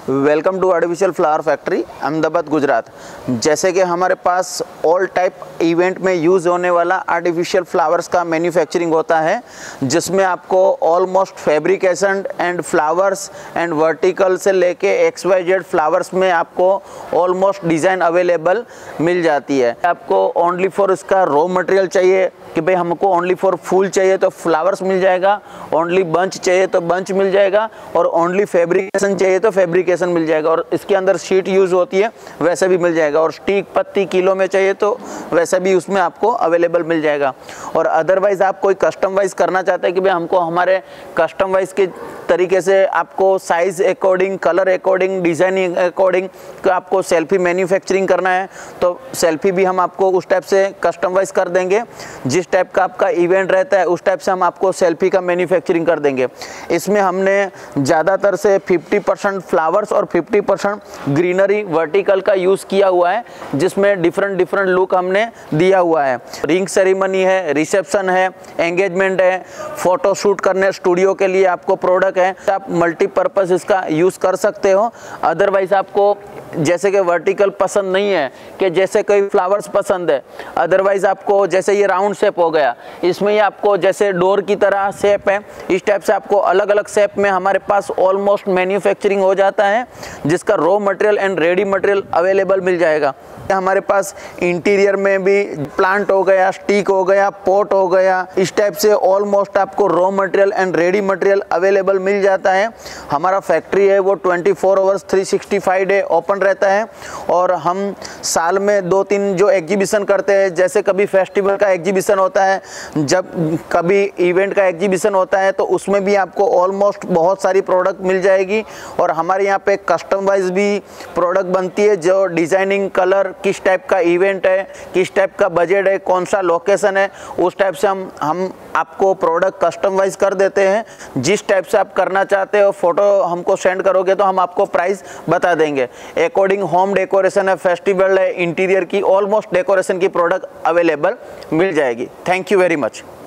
Welcome to artificial flower factory Ahmedabad Gujarat. जैसे कि हमारे पास ऑल टाइप इवेंट में यूज़ होने वाला आर्टिफिशियल फ्लावर्स का मैन्युफैक्चरिंग होता है, जिसमें आपको almost fabrication and flowers and vertical से लेके XYZ फ्लावर्स में आपको ऑलमोस्ट डिज़ाइन अवेलेबल मिल जाती है। आपको ओनली फॉर इसका रॉ मटेरियल चाहिए कि भाई हमको ओनली फॉर फूल चाहिए तो फ्लावर्स मिल जाएगा, ओनली बंच चाहिए तो बंच मिल जाएगा, और ओनली फैब्रिकेशन चाहिए तो फैब्रिकेशन मिल जाएगा। और इसके अंदर शीट यूज़ होती है वैसे भी मिल जाएगा, और स्टिक पत्ती किलो में चाहिए तो वैसे भी उसमें आपको अवेलेबल मिल जाएगा। और अदरवाइज़ आप कोई कस्टम वाइज करना चाहते हैं कि भाई हमको हमारे कस्टम वाइज के तरीके से आपको size according, colour according, designing according तो आपको सेल्फी मैन्युफैक्चरिंग करना है तो सेल्फी भी हम आपको उस टाइप से कस्टमाइज़ कर देंगे। जिस टाइप का आपका इवेंट रहता है उस टाइप से हम आपको सेल्फी का मैन्युफैक्चरिंग कर देंगे। इसमें हमने ज़्यादातर से 50% फ्लावर्स और 50% ग्रीनरी वर्टिकल का यूज़ किया हुआ है, जिसमें डिफरेंट लुक हमने दिया हुआ है। रिंग सेरेमनी है, रिसेप्शन है, एंगेजमेंट है, फ़ोटो शूट करने स्टूडियो के लिए आपको प्रोडक्ट है, आप मल्टीपर्पज़ इसका यूज़ कर सकते हो। अदरवाइज़ आपको जैसे कि वर्टिकल पसंद नहीं है कि जैसे कोई फ्लावर्स पसंद है, अदरवाइज़ आपको जैसे ये राउंड शेप हो गया, इसमें ही आपको जैसे डोर की तरह शेप है, इस टाइप से आपको अलग अलग शेप में हमारे पास ऑलमोस्ट मैन्युफैक्चरिंग हो जाता है, जिसका raw material and ready material available मिल जाएगा। हमारे पास इंटीरियर में भी प्लांट हो गया, स्टिक हो गया, पॉट हो गया, इस टाइप से ऑलमोस्ट आपको raw material and ready material available मिल जाता है। हमारा फैक्ट्री है वो 24 आवर्स 365 डे ओपन रहता है, और हम साल में 2-3 जो एग्जीबिशन करते हैं, जैसे कभी फेस्टिवल का एग्जीबिशन होता है, जब कभी इवेंट का एग्जीबिशन होता है, तो उसमें भी आपको ऑलमोस्ट बहुत सारी प्रोडक्ट मिल जाएगी। और हमारे यहाँ पे कस्टमाइज भी प्रोडक्ट बनती है, जो डिज़ाइनिंग, कलर, किस टाइप का इवेंट है, किस टाइप का बजट है, कौन सा लोकेशन है, उस टाइप से हम आपको प्रोडक्ट कस्टमाइज कर देते हैं। जिस टाइप से आप करना चाहते हो फ़ोटो हमको सेंड करोगे तो हम आपको प्राइस बता देंगे। अकॉर्डिंग होम डेकोरेशन है, फेस्टिवल है, इंटीरियर की ऑलमोस्ट डेकोरेशन की प्रोडक्ट अवेलेबल मिल जाएगी। Thank you very much.